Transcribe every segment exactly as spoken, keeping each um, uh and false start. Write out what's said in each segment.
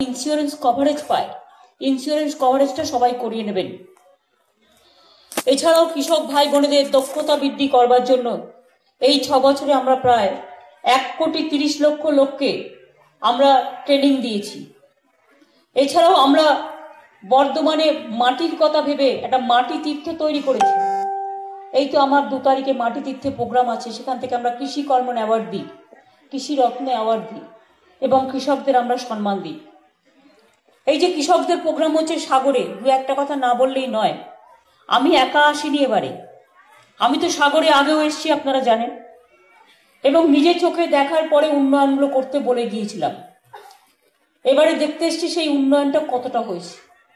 Insurance coverage পায়, insurance কভারেজটা সবাই করিয়ে নেবেন। এছাড়াও কৃষক ভাই বোনেদের দক্ষতা বৃদ্ধি করবার জন্য এই ছ বছরে আমরা প্রায় এক কোটি তিরিশ লক্ষ লোককে আমরা ট্রেনিং দিয়েছি। এছাড়াও আমরা বর্ধমানে মাটির কথা ভেবে একটা মাটি তীর্থ তৈরি করেছি। এই তো আমার দু তারিখে মাটি তীর্থে প্রোগ্রাম আছে, সেখান থেকে আমরা কৃষি কর্মণ অ্যাওয়ার্ড দিই, কৃষি রত্নে অ্যাওয়ার্ড দিই এবং কৃষকদের আমরা সম্মান দিই। এই যে কৃষকদের প্রোগ্রাম হচ্ছে সাগরে, দু একটা কথা না বললেই নয়। আমি একা আসিনি এবারে, আমি তো সাগরে আগেও এসেছি, আপনারা জানেন, এবং নিজের চোখে দেখার পরে উন্নয়নগুলো করতে বলে গিয়েছিলাম। এবারে দেখতে এসেছি সেই উন্নয়নটা কতটা হয়েছে।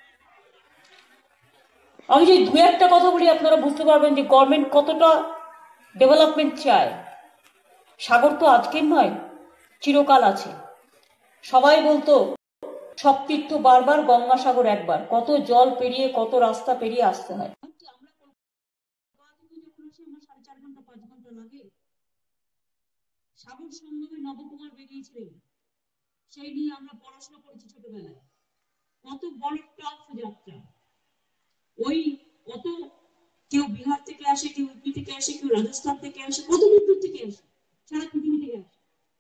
আমি যদি দু একটা কথা বলি আপনারা বুঝতে পারবেন যে গভর্নমেন্ট কতটা ডেভেলপমেন্ট চায়। সাগর তো আজকের নয়, চিরকাল আছে। সবাই বলতো সব তীর্থ বারবার, গঙ্গাসাগর একবার। কত জল পেরিয়ে, কত রাস্তা পেরিয়ে আসতে হয়। সাগর সঙ্গমে নবকুমার বেরিয়েছিলেন, সেই নিয়ে আমরা পড়াশোনা করেছি ছোটবেলায়। কত বড় টাফ যাত্রা। ওই কত কেউ বিহার থেকে আসে, কেউ ইউপি থেকে আসে, কেউ রাজস্থান থেকে আসে, কত দূর দূর থেকে আসে, সারা পৃথিবী থেকে আসে।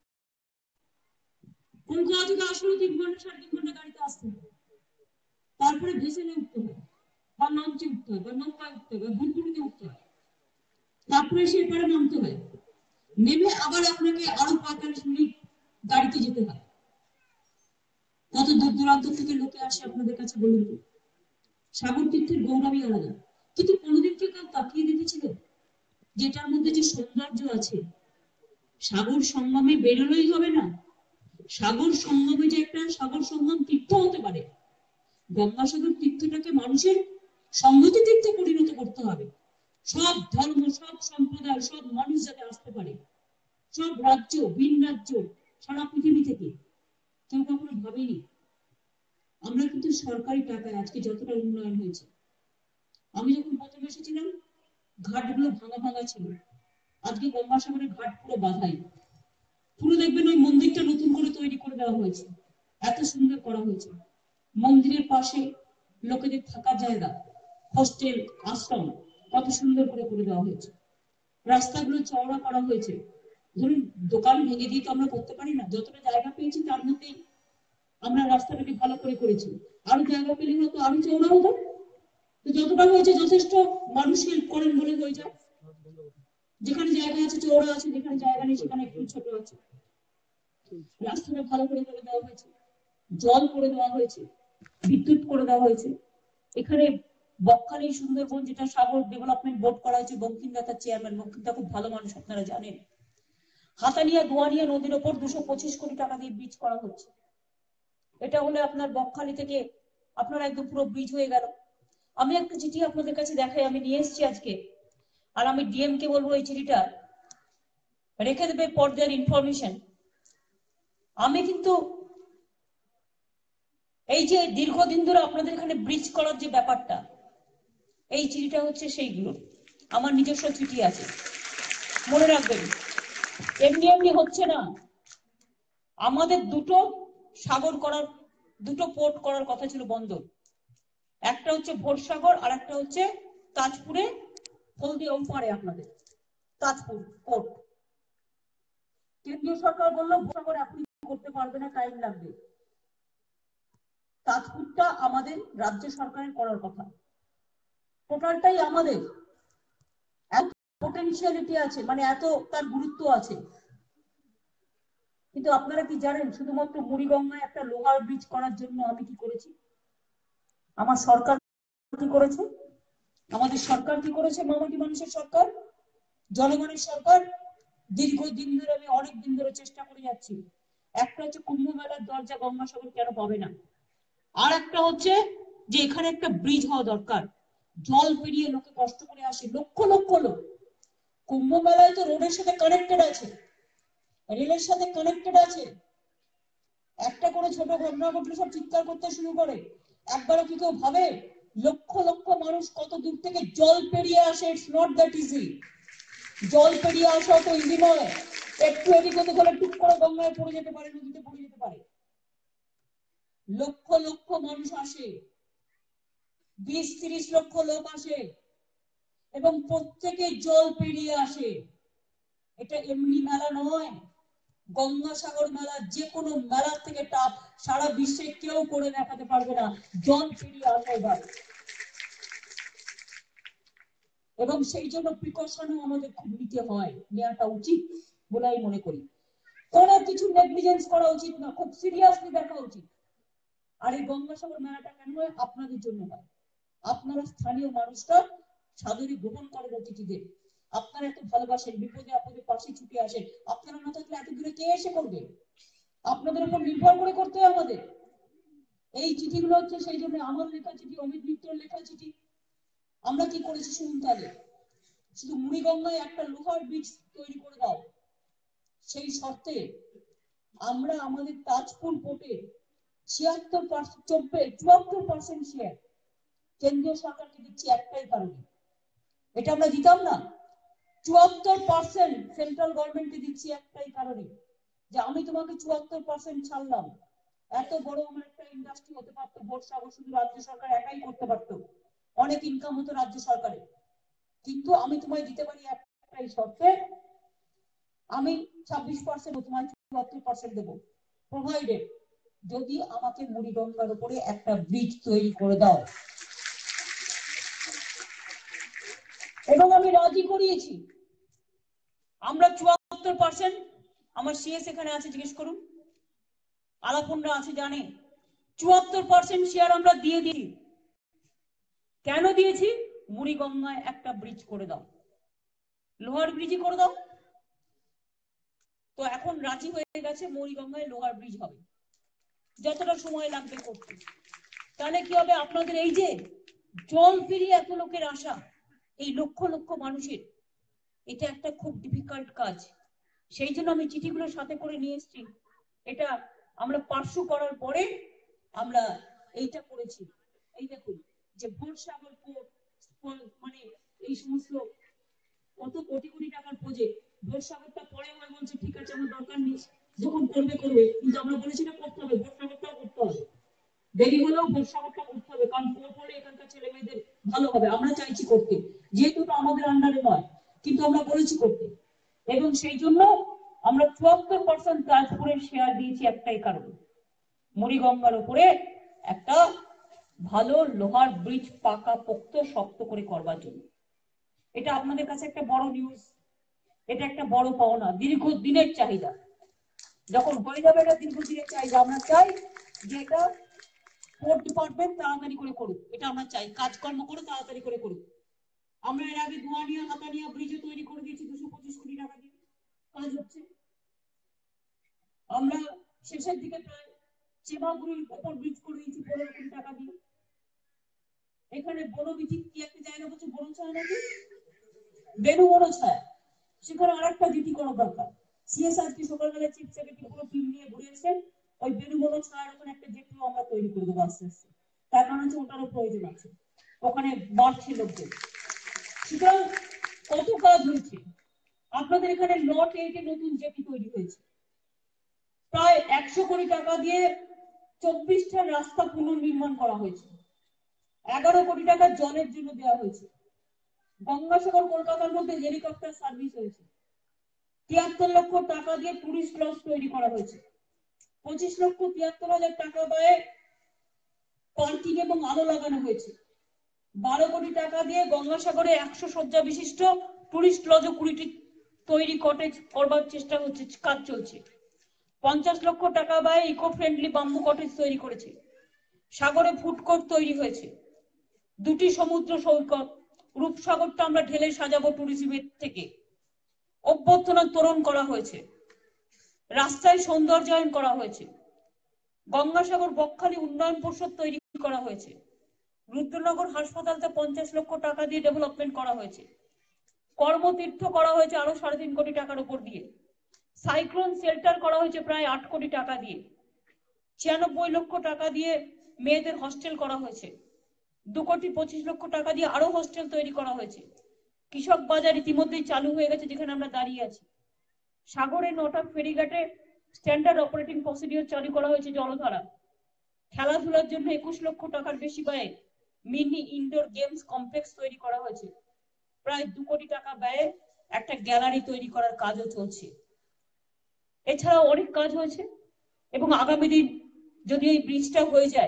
কলকাতা থেকে আসলে তিন ঘন্টা সাড়ে তিন ঘন্টা গাড়িতে আসতে হবে, তারপরে ভেসেলে উঠতে হয়, বা লঞ্চে উঠতে হয়, বা নৌকায় উঠতে হয়, বা ভুলভুলিতে উঠতে হয়, তারপরে সে এপারে নামতে হয়। নেমে আবার আপনাকে আরো পঁয়তাল্লিশ মিনিট গাড়িতে যেতে হয়। কত দূর দূরান্ত থেকে লোকে আসে আপনাদের কাছে, বলুন তো। সাগর তীর্থের গৌরবই আলাদা। কিন্তু কোনোদিন কেউ কেউ তাকিয়ে দেখেছিল যেটার মধ্যে যে সৌন্দর্য আছে, সাগর সঙ্গমে বেরোলেই হবে না, সাগর সঙ্গমে যে একটা সাগর সঙ্গম তীর্থ হতে পারে, গঙ্গাসাগর তীর্থটাকে মানুষের সংহতি তীর্থে পরিণত করতে হবে। সব ধর্ম, সব সম্প্রদায়, সব মানুষ যাতে আসতে পারে, সব রাজ্য, ভিন রাজ্য, সারা পৃথিবী থেকে। কেউ কখনো ভাবেনি। আমরা কিন্তু সরকারি টাকায় আজকে যতটা উন্নয়ন হয়েছে। আমি যখন প্রথম এসেছিলাম ঘাটগুলো ভাঙা ভাঙা ছিল, আজকে গঙ্গাসাগরের ঘাট পুরো বাঁধাই। পুরো দেখবেন ওই মন্দিরটা নতুন করে তৈরি করে দেওয়া হয়েছে, এত সুন্দর করা হয়েছে। মন্দিরের পাশে লোকেদের থাকার জায়গা, হোস্টেল, আশ্রম কত সুন্দর করে করে দেওয়া হয়েছে। রাস্তাগুলো চওড়া করা হয়েছে। ধরুন দোকান ভেঙে দিয়ে তো আমরা করতে পারি না, যতটা জায়গা পেয়েছি তার মধ্যেই আমরা রাস্তাটাকে ভালো করে করেছি। আরো জায়গা পেলে হয়তো আরো চওড়া হতো। তো যতটা হয়েছে যথেষ্ট, মানুষ হেল্প করেন বলে হয়ে যায়। যেখানে জায়গা আছে চওড়া আছে, যেখানে জায়গা নেই সেখানে একটু ছোট আছে। রাস্তাটা ভালো করে করে দেওয়া হয়েছে, জল করে দেওয়া হয়েছে, বিদ্যুৎ করে দেওয়া হয়েছে। এখানে বকখালি সুন্দরবন, যেটা সাগর ডেভেলপমেন্ট বোর্ড করা হয়েছে, বঙ্কিমদা তার চেয়ারম্যান। বঙ্কিমদা খুব ভালো মানুষ, আপনারা জানেন। হাতানিয়া দোয়ানিয়া নদীর ওপর দুশো পঁচিশ কোটি টাকা দিয়ে ব্রিজ করা হচ্ছে। এটা হলে আপনার বকখালি থেকে আপনারা একদম পুরো ব্রিজ হয়ে গেল। আমি একটা চিঠি আপনাদের কাছে দেখাই, আমি নিয়ে এসেছি আজকে, আর আমি ডিএম কে বলবো এই চিঠিটা রেখে দেবে ফর দেয়ার ইনফরমেশন। আমি কিন্তু এই যে দীর্ঘদিন ধরে আপনাদের এখানে ব্রিজ করার যে ব্যাপারটা, এই চিঠিটা হচ্ছে সেইগুলো। আমার নিজস্ব চিঠি আছে, মনে রাখবেন। এমনি এমনি হচ্ছে না। আমাদের দুটো সাগর করার, দুটো পোর্ট করার কথা ছিল, বন্দর। একটা হচ্ছে ভোরসাগর, আর একটা হচ্ছে তাজপুরে, হলদিয়া ওপারে আপনাদের তাজপুর পোর্ট। কেন্দ্রীয় সরকার বললো ভোরসাগর এখন করতে পারবে না, টাইম লাগবে। তাজপুরটা আমাদের রাজ্য সরকারের করার কথা। টোটালটাই আমাদের। এত পোটেনশিয়ালিটি আছে, মানে এত তার গুরুত্ব আছে। কিন্তু আপনারা কি জানেন, শুধুমাত্র মুড়িগঙ্গায় একটা লোহার ব্রিজ করার জন্য আমি কি করেছি? আমার সরকার কি করেছে? আমাদের সরকার কি করেছে? মামাটি মানুষের সরকার, জনগণের সরকার। দীর্ঘদিন ধরে, আমি অনেক দিন ধরে চেষ্টা করে যাচ্ছি। একটা হচ্ছে কুম্ভ মেলার দরজা গঙ্গাসাগর কেন পাবে না, আর একটা হচ্ছে যে এখানে একটা ব্রিজ হওয়া দরকার। জল পেরিয়ে লোকে কষ্ট করে আসে, লক্ষ লক্ষ লোক। কুম্ভ মেলায় তো রোডের সাথে কানেক্টেড আছে, রেলের সাথে কানেক্টেড আছে। একটা করে ছোট ঘটনা ঘটলে সব চিৎকার করতে শুরু করে। একবারও কি কেউ ভাবে লক্ষ লক্ষ মানুষ কত দূর থেকে জল পেরিয়ে আসে? It's not that easy. জল পেরিয়ে আসা তো ইজি নয়। একটু এদিক ওদিক হলে টুক করে গঙ্গায় পড়ে যেতে পারে, নদীতে পড়ে যেতে পারে। লক্ষ লক্ষ মানুষ আসে, বিশ ত্রিশ লক্ষ লোক আসে এবং প্রত্যেকে জল পেরিয়ে আসে। এটা এমনি মেলা নয়, গঙ্গাসাগর মেলা যে কোনো মেলার থেকে টাপ সারা বিশ্বে কেউ করে দেখাতে পারবে না জল পেরিয়ে আসার বার। এবং সেই জন্য প্রিকশনও আমাদের খুব নিতে হয়, নেওয়াটা উচিত বলে আমি মনে করি। কোনো কিছু নেগলিজেন্স করা উচিত না, খুব সিরিয়াসলি দেখা উচিত। আর এই গঙ্গাসাগর মেলাটা কেন হয়? আপনাদের জন্য হয়। আপনারা স্থানীয় মানুষরা সাদরে গ্রহণ করেন অতিথিদের, আপনারা এত ভালোবাসেন, বিপদে আপদে পাশে ছুটে আসেন। আপনারা না থাকলে এত দূরে কে এসে করবে? আপনাদের উপর নির্ভর করে করতে হয় আমাদের। এই চিঠিগুলো হচ্ছে সেই জন্য আমার লেখা চিঠি, অমিত মিত্রের লেখা চিঠি। আমরা কি করেছি শুনুন তাহলে। শুধু মুড়িগঙ্গায় একটা লোহার ব্রিজ তৈরি করে দাও, সেই শর্তে আমরা আমাদের তাজপুর পোর্টে ছিয়াত্তর পার্সেন্ট চব্বিশ চুয়াত্তর পার্সেন্ট শেয়ার কেন্দ্রীয় সরকারকে দিচ্ছি একটাই কারণে। এটা আমরা দিতাম না। চুয়াত্তর পার্সেন্ট সেন্ট্রাল গভর্নমেন্টকে দিচ্ছি একটাই কারণে, যে আমি তোমাকে চুয়াত্তর পার্সেন্ট ছাড়লাম। এত বড় আমার একটা ইন্ডাস্ট্রি হতে পারতো, ভোটসাগর শুধু রাজ্য সরকার একাই করতে পারতো, অনেক ইনকাম হতো রাজ্য সরকারের। কিন্তু আমি তোমায় দিতে পারি একটাই শর্তে, আমি ছাব্বিশ পার্সেন্ট তোমায় চুয়াত্তর পার্সেন্ট দেবো, প্রোভাইডেড যদি আমাকে মুড়িগঙ্গার উপরে একটা ব্রিজ তৈরি করে দাও। এবং আমি রাজি করিয়েছি। আমরা চুয়াত্তর পার্সেন্ট, আমার সিএস এখানে আছে, জিজ্ঞেস করুন, আলাপনরা আছে জানে, চুয়াত্তর পার্সেন্ট শেয়ার আমরা দিয়ে দিই। কেন দিয়েছি? মুড়িগঙ্গায় একটা ব্রিজ করে দাও, লোহার ব্রিজই করে দাও। তো এখন রাজি হয়ে গেছে, মুড়িগঙ্গায় লোহার ব্রিজ হবে, যতটা সময় লাগবে করতে। তাহলে কি হবে? আপনাদের এই যে জল পেরিয়ে এত লোকের আশা, এই লক্ষ লক্ষ মানুষের, এটা একটা খুব ডিফিকাল্ট কাজ। সেই জন্য আমি চিঠিগুলো সাথে করে নিয়ে এসেছি। এটা আমরা পার্শ্ব করার পরে আমরা এইটা করেছি। এই দেখুন যে ভোটসাগর পোর্ট, মানে এই সমস্ত কত কোটি কোটি টাকার প্রজেক্ট, ভোটসাগরটা পরে হয় বলছে ঠিক আছে আমার দরকার নেই, যখন করবে করবে, কিন্তু আমরা বলেছি না করতে হবে, ভোটসাগরটাও করতে হবে, দেরি হলেও ভোটসাগরটা করতে হবে, কারণ পোর্ট হলে এখানকার ছেলে মেয়েদের ভালো হবে। আমরা চাইছি করতে, যেহেতু আমাদের আন্ডারে নয়, কিন্তু আমরা বলেছি করতে। এবং সেই জন্য আমরা চুয়াত্তর পার্সেন্ট তাজপুরের শেয়ার দিয়েছি একটাই কারণ, মুড়িগঙ্গার উপরে একটা ভালো লোহার ব্রিজ পাকা পোক্ত শক্ত করে করবার জন্য। এটা আপনাদের কাছে একটা বড় নিউজ, এটা একটা বড় পাওনা, দীর্ঘদিনের চাহিদা। যখন হয়ে যাবে এটা দীর্ঘদিনের চাহিদা, আমরা চাই যে এটা পোর্ট ডিপার্টমেন্ট তাড়াতাড়ি করে করুক, এটা আমরা চাই, কাজকর্ম করে তাড়াতাড়ি করে করুক। আমরা এর আগে দুয়ানিয়া হাতানিয়া ব্রিজে তৈরি করে দিয়েছি দুশো পঁচিশ কোটি টাকা দিয়ে, কাজ হচ্ছে। আমরা শেষের দিকে প্রায় চেমাগুড়ির ওপর ব্রিজ করে দিয়েছি পনেরো কোটি টাকা দিয়ে। এখানে বনবিধি কি একটা জায়গা বলছে, বনছায়া নাকি, বেনু বনছায়া, সেখানে আর একটা জিটি করা দরকার। সিএস আজকে সকালবেলা চিফ সেক্রেটারি পুরো টিম নিয়ে ঘুরে এসেছেন, ওই বেনু বনছায়ার ওখানে একটা জেটিও আমরা তৈরি করে দেবো আস্তে আস্তে, তার কারণ হচ্ছে ওটারও প্রয়োজন আছে, ওখানে বাড়ছে লোকজন। সুতরাং কত কাজ হয়েছে। আপনাদের এখানে নট এইটে নতুন জেটি তৈরি হয়েছে, প্রায় একশো কোটি টাকা দিয়ে চব্বিশটা রাস্তা পুনর্নির্মাণ করা হয়েছে, এগারো কোটি টাকা জলের জন্য দেওয়া হয়েছে। গঙ্গাসাগর কলকাতার মধ্যে হেলিকপ্টার সার্ভিস হয়েছে, তিয়াত্তর লক্ষ টাকা দিয়ে টুরিস্ট লজ তৈরি করা হয়েছে, পঁচিশ লক্ষ তিয়াত্তর হাজার টাকা ব্যয়ে পার্কিং এবং আলো লাগানো হয়েছে, বারো কোটি টাকা দিয়ে গঙ্গাসাগরে একশো শয্যা বিশিষ্ট টুরিস্ট লজ ও কুড়িটি তৈরি কটেজ করবার চেষ্টা হচ্ছে, কাজ চলছে, পঞ্চাশ লক্ষ টাকা ব্যয়ে ইকো ফ্রেন্ডলি বাম্বু কটেজ তৈরি করেছে, সাগরে ফুড কোর্ট তৈরি হয়েছে, দুটি সমুদ্র সৈকত, রূপসাগরটা আমরা ঢেলে সাজাবো ট্যুরিজমের থেকে, অভ্যর্থনা তোরণ করা হয়েছে, রাস্তায় সৌন্দর্যায়ন করা হয়েছে, গঙ্গাসাগর বকখালি উন্নয়ন পরিষদ তৈরি করা হয়েছে, রুদ্রনগর হাসপাতালতে পঞ্চাশ লক্ষ টাকা দিয়ে ডেভেলপমেন্ট করা হয়েছে, কর্মতীর্থ করা হয়েছে আরো সাড়ে তিন কোটি টাকার উপর দিয়ে, সাইক্লোন শেল্টার করা হয়েছে প্রায় আট কোটি টাকা দিয়ে, ছিয়ানব্বই লক্ষ টাকা দিয়ে মেয়েদের হস্টেল করা হয়েছে, দু কোটি পঁচিশ লক্ষ টাকা দিয়ে আরো হোস্টেল তৈরি করা হয়েছে, কৃষক বাজার ইতিমধ্যেই চালু হয়ে গেছে যেখানে আমরা দাঁড়িয়ে আছি, সাগরে নটা ফেরিঘাটে স্ট্যান্ডার্ড অপারেটিং প্রসিডিওর চালু করা হয়েছে জলধারা, খেলাধুলার জন্য একুশ লক্ষ টাকার বেশি ব্যয়ে মিনি ইনডোর গেমস কমপ্লেক্স তৈরি করা হয়েছে। প্রায় দু কোটি টাকা ব্যয়ে একটা গ্যালারি তৈরি করার কাজও চলছে। এছাড়াও অনেক কাজ হয়েছে এবং আগামী দিন যদি এই ব্রিজটা হয়ে যায়,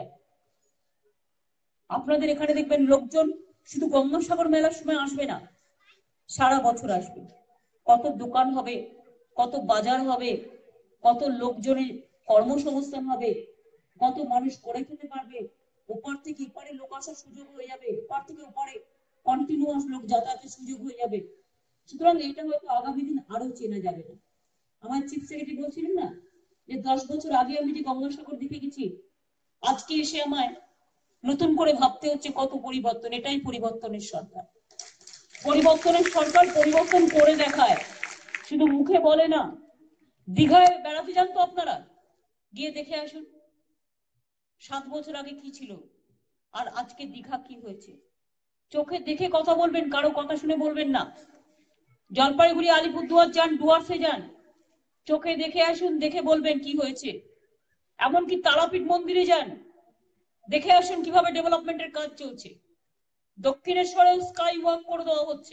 আপনাদের এখানে দেখবেন লোকজন শুধু গঙ্গাসাগর মেলার সময় আসবে না, সারা বছর আসবে। কত দোকান হবে, কত বাজার হবে, কত লোকজনের কর্মসংস্থান হবে, কত মানুষ করে খেতে পারবে, ওপার থেকে এপারে লোক আসার সুযোগ হয়ে যাবে, ওপার থেকে ওপারে কন্টিনিউয়াস লোক যাতায়াতের সুযোগ হয়ে যাবে। সুতরাং এটা হয়তো আগামী দিন আরো চেনা যাবে না। আমার চিফ সেক্রেটারি বলছিলেন না যে দশ বছর আগে আমি যে গঙ্গাসাগর দেখে গেছি, আজকে এসে আমায় নতুন করে ভাবতে হচ্ছে কত পরিবর্তন। এটাই পরিবর্তনের সরকার। পরিবর্তনের সরকার পরিবর্তন করে দেখায়, শুধু মুখে বলে না। দীঘায় বেড়াতে যান তো আপনারা, গিয়ে দেখে আসুন সাত বছর আগে কি ছিল আর আজকে দীঘা কি হয়েছে। চোখে দেখে কথা বলবেন, কারো কথা শুনে বলবেন না। জলপাইগুড়ি আলিপুরদুয়ার যান, ডুয়ার্সে যান, চোখে দেখে আসুন, দেখে বলবেন কি হয়েছে। এমনকি তারাপীঠ মন্দিরে যান, দেখে আসুন কিভাবে ডেভেলপমেন্টের কাজ চলছে। দক্ষিণেশ্বরে স্কাই ওয়াক করে দেওয়া হচ্ছে।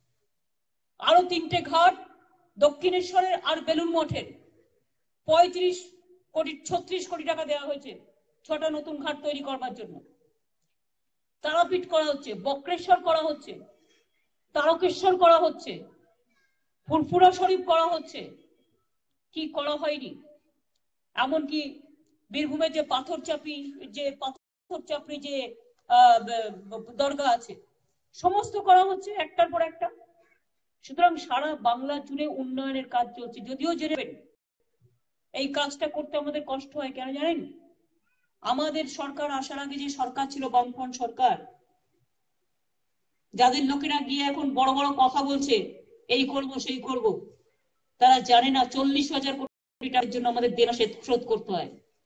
আরো তিনটে ঘাট দক্ষিণেশ্বরের আর বেলুর মঠের পঁয়ত্রিশ কোটি ছত্রিশ কোটি টাকা দেওয়া হয়েছে ছটা নতুন ঘাট তৈরি করবার জন্য। তারাপীঠ করা হচ্ছে, বক্রেশ্বর করা হচ্ছে, তারকেশ্বর করা হচ্ছে, ফুরফুরা শরীফ করা হচ্ছে। কি করা হয়নি? এমনকি বীরভূমের যে পাথর চাপি যে পাথর চাপড়ি যে দরগা আছে, সমস্ত করা হচ্ছে একটার পর একটা। সুতরাং সারা বাংলা জুড়ে উন্নয়নের কাজ চলছে। যদিও জেনেবেন এই কাজটা করতে আমাদের কষ্ট হয়, কেন জানেন? আমাদের সরকার আসার আগে যে সরকার ছিল, বামফ্রন্ট সরকার, যাদের লোকেরা গিয়ে এখন বড় বড় কথা বলছে এই করব সেই করব, তারা জানে না চল্লিশ হাজার কোটি টাকার জন্য আমাদের দেনা শোধ করতে হয়।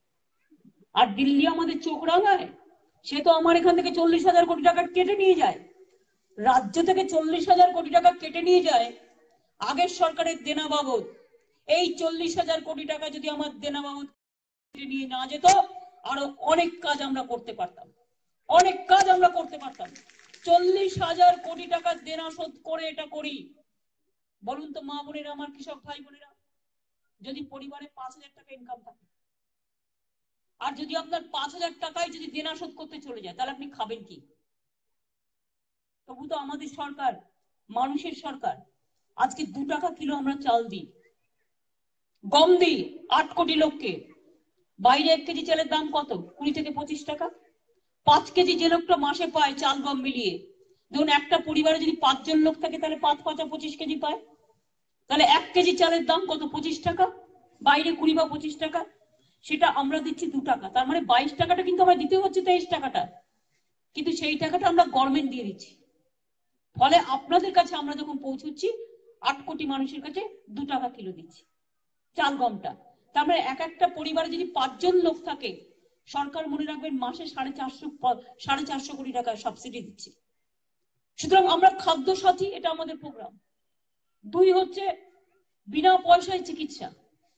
আর দিল্লি আমাদের চোখ রাঙায়, সে তো আমার এখান থেকে চল্লিশ হাজার কোটি টাকা কেটে নিয়ে যায়, রাজ্য থেকে চল্লিশ হাজার কোটি টাকা কেটে নিয়ে যায় আগের সরকারের দেনা বাবদ। এই চল্লিশ হাজার কোটি টাকা যদি আমার দেনা বাবদ কেটে নিয়ে না যেত, আরো অনেক কাজ আমরা করতে পারতাম, অনেক কাজ আমরা করতে পারতাম। চল্লিশ হাজার কোটি টাকার দেনা শোধ করে এটা করি। বলুন তো মা বোনেরা, আমার কৃষক ভাই বোনেরা, যদি পরিবারে পাঁচ হাজার টাকা ইনকাম থাকে আর যদি আপনার পাঁচ হাজার টাকায় যদি দেনা শোধ করতে চলে যায়, তাহলে আপনি খাবেন কি? তবু তো আমাদের সরকার মানুষের সরকার। আজকে দু টাকা কিলো আমরা চাল দিই, গম দিই আট কোটি লোককে। বাইরে এক কেজি চালের দাম কত? কুড়ি থেকে পঁচিশ টাকা। পাঁচ কেজি যে লোকটা মাসে পায় চাল গম মিলিয়ে, ধরুন একটা পরিবারে যদি পাঁচজন লোক থাকে তাহলে পাঁচ পাঁচা পঁচিশ কেজি পায়। তাহলে এক কেজি চালের দাম কত? পঁচিশ টাকা। বাইরে কুড়ি বা পঁচিশ টাকা, সেটা আমরা দিচ্ছি দু টাকা। তার মানে বাইশ টাকাটা কিন্তু আমার দিতে হচ্ছে তেইশ টাকাটা, কিন্তু সেই টাকাটা আমরা গভর্নমেন্ট দিয়ে দিচ্ছি। ফলে আপনাদের কাছে আমরা যখন পৌঁছচ্ছি আট কোটি মানুষের কাছে দু টাকা কিলো দিচ্ছি চাল গমটা। তার মানে এক একটা পরিবারে যদি পাঁচজন লোক থাকে, সরকার মনে রাখবেন মাসে সাড়ে চারশো সাড়ে চারশো কোটি টাকা সাবসিডি দিচ্ছে। সুতরাং আমরা খাদ্য সাথী, এটা আমাদের প্রোগ্রাম। দুই হচ্ছে বিনা পয়সায় চিকিৎসা।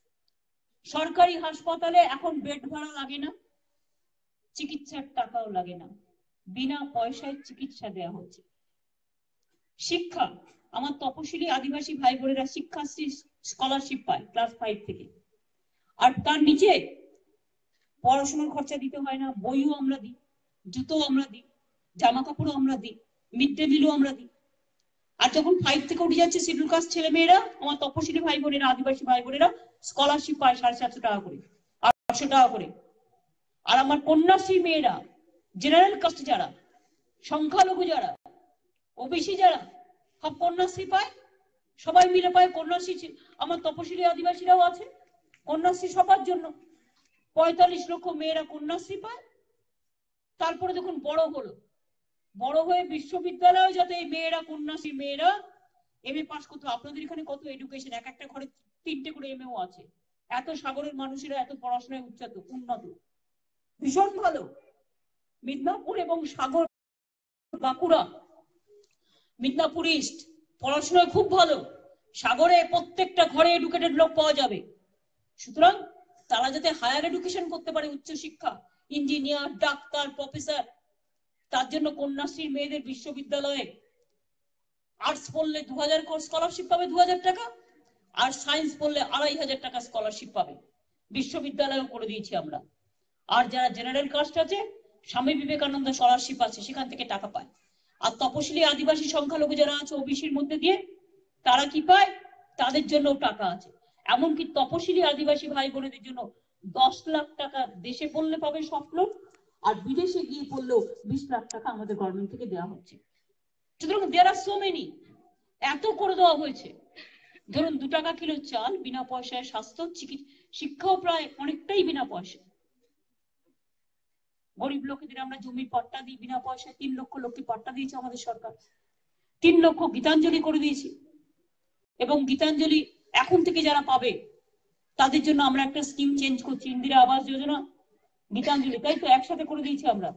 সরকারি হাসপাতালে এখন বেড ভাড়া লাগে না, চিকিৎসার টাকাও লাগে না, বিনা পয়সায় চিকিৎসা দেওয়া হচ্ছে। শিক্ষা, আমার তপশিলি আদিবাসী ভাই বোনেরা শিক্ষাশ্রী স্কলারশিপ পায় ক্লাস ফাইভ থেকে, আর তার নিচে পড়াশোনার খরচা দিতে হয় না। বইও আমরা দিই, জুতো আমরা দিই, জামা কাপড়ও আমরা দিই, মিড ডে মিলও আমরা দিই। আর যখন ফাইভ থেকে উঠে যাচ্ছে শিডিউল কাস্ট ছেলে মেয়েরা, আমার তপশিলি ভাই বোনেরা আদিবাসী ভাই বোনেরা স্কলারশিপ পায় সাড়ে সাতশো টাকা করে, আটশো টাকা করে। আর আমার কন্যাশ্রী মেয়েরা, জেনারেল কাস্ট যারা, সংখ্যালঘু যারা, ওবিসি যারা, সব কন্যাশ্রী পায়, সবাই মিলে পায় কন্যাশ্রী। আমার তপশিলি আদিবাসীরাও আছে, কন্যাশ্রী সবার জন্য পঁয়তাল্লিশ লক্ষ মেয়েরা কন্যাশ্রী পায়। তারপরে যখন বড় হলো, বড় হয়ে বিশ্ববিদ্যালয়ে যাতে এই মেয়েরা কন্যাশ্রী মেয়েরা এম এ পাস করতে। আপনাদের এখানে কত এডুকেশন, এক একটা ঘরে তিনটে করে এম এও আছে। এত সাগরের মানুষেরা এত পড়াশোনায় উচ্চত উন্নত, ভীষণ ভালো। মিদনাপুর এবং সাগর, বাঁকুড়া, মিদনাপুর ইস্ট পড়াশোনায় খুব ভালো। সাগরে প্রত্যেকটা ঘরে এডুকেটেড লোক পাওয়া যাবে। সুতরাং তারা যাতে হায়ার এডুকেশন করতে পারে, উচ্চ শিক্ষা, ইঞ্জিনিয়ার, ডাক্তার, প্রফেসর, তার জন্য কন্যাশ্রীর মেয়েদের বিশ্ববিদ্যালয়ে আর্টস পড়লে দু হাজার স্কলারশিপ পাবে, দু হাজার টাকা, আর সায়েন্স পড়লে আড়াই হাজার টাকা স্কলারশিপ পাবে। বিশ্ববিদ্যালয়ও করে দিয়েছি আমরা। আর যারা জেনারেল কাস্ট আছে, স্বামী বিবেকানন্দ স্কলারশিপ আছে, সেখান থেকে টাকা পায়। আর তপশিলি আদিবাসী সংখ্যালঘু যারা আছে ওবিসির মধ্যে দিয়ে, তারা কি পায়? তাদের জন্য টাকা আছে। এমনকি তপশিলি আদিবাসী ভাই বোনেদের জন্য দশ লাখ টাকা দেশে পড়লে পাবে সফট লোন, আর বিদেশে গিয়ে পড়লেও বিশ লাখ টাকা আমাদের গভর্নমেন্ট থেকে দেওয়া হচ্ছে। সুতরাং দেয়ার আর সো মেনি, এত করে দেওয়া হয়েছে। ধরুন দু টাকা কিলো চাল বিনা পয়সায়, স্বাস্থ্য, চিকিৎসা, শিক্ষাও প্রায় অনেকটাই বিনা পয়সা। গরিব লোকেদের আমরা জমির পাট্টা দিই বিনা পয়সায়, তিন লক্ষ লোককে পাট্টা দিয়েছে আমাদের সরকার। তিন লক্ষ গীতাঞ্জলি করে দিয়েছি, এবং গীতাঞ্জলি এখন থেকে যারা পাবে তাদের জন্য আমরা একটা স্কিম চেঞ্জ করছি, ইন্দিরা আবাস যোজনা, গীতাঞ্জলি, তাই তো একসাথে করে দিয়েছি আমরা।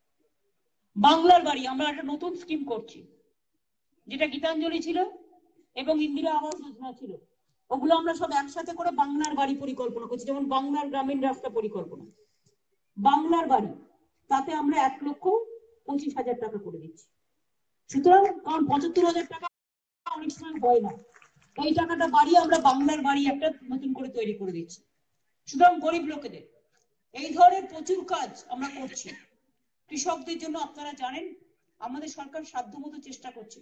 বাংলার বাড়ি আমরা একটা নতুন স্কিম করছি, যেটা গীতাঞ্জলি ছিল এবং ইন্দিরা আবাস যোজনা ছিল, ওগুলো আমরা সব একসাথে করে বাংলার বাড়ি পরিকল্পনা করছি। যেমন বাংলার গ্রামীণ রাস্তা পরিকল্পনা, বাংলার বাড়ি, তাতে আমরা এক লক্ষ পঁচিশ হাজার টাকা করে দিচ্ছি। সুতরাং কারণ পঁচাত্তর হাজার টাকা অনেক সময় হয় না, এই টাকাটা বাড়িয়ে আমরা বাংলার বাড়ি একটা নতুন করে তৈরি করে দিচ্ছি। সুতরাং গরিব লোকেদের এই ধরনের প্রচুর কাজ আমরা করছি। কৃষকদের জন্য আপনারা জানেন আমাদের সরকার সাধ্যমতো চেষ্টা করছে,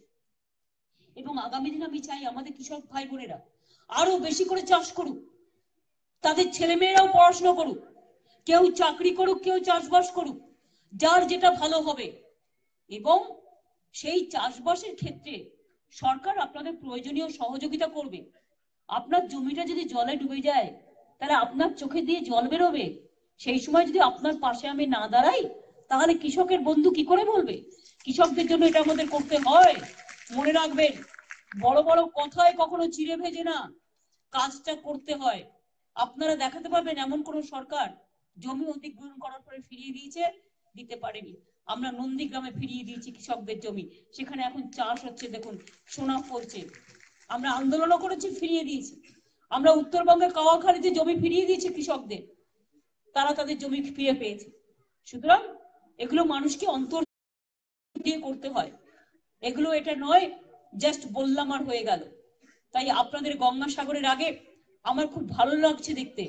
এবং আগামী দিন আমি চাই আমাদের কৃষক ভাই বোনেরা আরো বেশি করে চাষ করুক, তাদের ছেলে মেয়েরাও পড়াশোনা করুক, কেউ চাকরি করুক, কেউ চাষবাস করুক, যার যেটা ভালো হবে। এবং সেই চাষবাসের ক্ষেত্রে সরকার আপনাদের প্রয়োজনীয় সহযোগিতা করবে। আপনার জমিটা যদি জলে ডুবে যায়, তাহলে আপনার চোখে দিয়ে জল বেরোবে, সেই সময় যদি আপনার পাশে আমি না দাঁড়াই, তাহলে কৃষকের বন্ধু কি করে বলবে? কৃষকদের জন্য এটা আমাদের করতে হয়। মনে রাখবেন, বড় বড় কথায় কখনো চিড়ে ভেজে না, কাজটা করতে হয়। আপনারা দেখাতে পারবেন এমন কোন সরকার জমি অধিগ্রহণ করার পরে ফিরিয়ে দিয়েছে? দিতে পারেনি। আমরা নন্দীগ্রামে ফিরিয়ে দিয়েছি কৃষকদের জমি, সেখানে এখন চাষ হচ্ছে, দেখুন সোনা ফলছে। আমরা আন্দোলনও করেছি, ফিরিয়ে দিয়েছি। আমরা উত্তরবঙ্গের কাওয়াখালীতে জমি ফিরিয়ে দিয়েছি কৃষকদের, তারা তাদের জমি ফিরে পেয়েছে। সুতরাং এগুলো মানুষকে অন্তর দিয়ে করতে হয়, এগুলো এটা নয় জাস্ট বললাম আর হয়ে গেল। তাই আপনাদের গঙ্গাসাগরের আগে আমার খুব ভালো লাগছে দেখতে।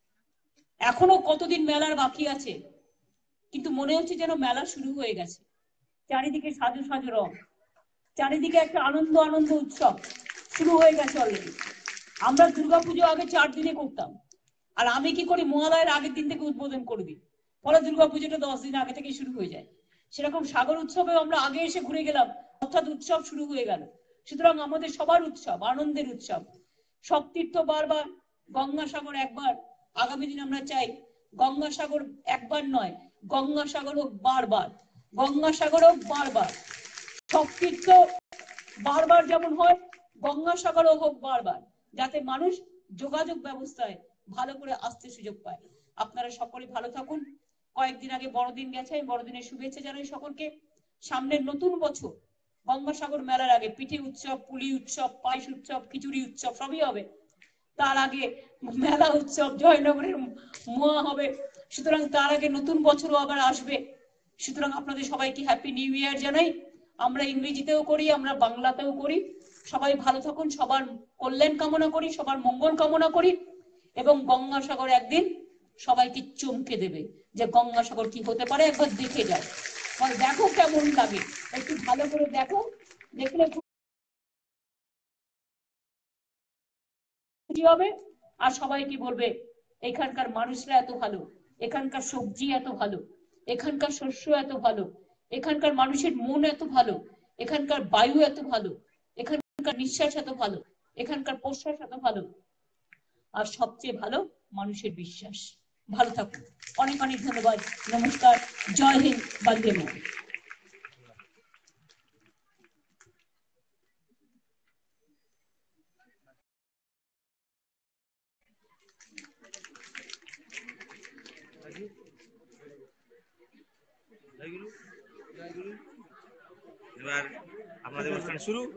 এখনো কতদিন মেলার বাকি আছে, কিন্তু মনে হচ্ছে যেন মেলা শুরু হয়ে গেছে। চারিদিকে সাজো সাজো রং, চারিদিকে একটা আনন্দ আনন্দ উৎসব শুরু হয়ে গেছে অলরেডি। আমরা দুর্গাপুজো আগে চার দিনে করতাম, আর আমি কি করি মহালয়ের আগের দিন থেকে উদ্বোধন করে দিই, ফলে দুর্গাপুজোটা দশ দিন আগে থেকে শুরু হয়ে যায়। সেরকম সাগর উৎসবে আমরা আগে এসে ঘুরে গেলাম, অর্থাৎ উৎসব শুরু হয়ে গেল। সুতরাং আমাদের সবার উৎসব, আনন্দের উৎসব। সব তীর্থ বারবার, গঙ্গাসাগর একবার। আগামী দিন আমরা চাই গঙ্গাসাগর একবার নয়, গঙ্গাসাগর হোক বারবার, গঙ্গাসাগর হোক বারবার। সব তীর্থ বারবার যেমন হয়, গঙ্গাসাগরও হোক বারবার, যাতে মানুষ যোগাযোগ ব্যবস্থায় ভালো করে আসতে সুযোগ পায়। আপনারা সকলে ভালো থাকুন। কয়েকদিন আগে বড়দিন গেছে, বড়দিনের শুভেচ্ছা জানাই সকলকে। সামনের নতুন বছর গঙ্গাসাগর মেলার আগে পিঠে উৎসব, পুলি উৎসব, পায়েস উৎসব, খিচুড়ি উৎসব সবই হবে। তার আগে মেলা উৎসব, জয়নগরের মোয়া হবে। সুতরাং তার আগে নতুন বছরও আবার আসবে। সুতরাং আপনাদের সবাইকে হ্যাপি নিউ ইয়ার জানাই। আমরা ইংরেজিতেও করি, আমরা বাংলাতেও করি। সবাই ভালো থাকুন, সবার কল্যাণ কামনা করি, সবার মঙ্গল কামনা করি। এবং গঙ্গাসাগর একদিন সবাইকে চমকে দেবে যে গঙ্গাসাগর কি হতে পারে, একবার দেখে যাও, দেখো কেমন লাগে, একটু ভালো করে দেখো, দেখলে খুশি হবে। আর সবাইকে বলবে এখানকার মানুষরা এত ভালো, এখানকার সবজি এত ভালো, এখানকার শস্য এত ভালো, এখানকার মানুষের মন এত ভালো, এখানকার বায়ু এত ভালো, এখানকার নিঃশ্বাস এত ভালো, এখানকার প্রশ্বাস এত ভালো, আর সবচেয়ে ভালো মানুষের বিশ্বাস। ভালো থাকুন, অনেক অনেক ধন্যবাদ, নমস্কার, জয় হিন্দ, বন্দে মাতরম। এবার আপনাদের অনুষ্ঠান শুরু।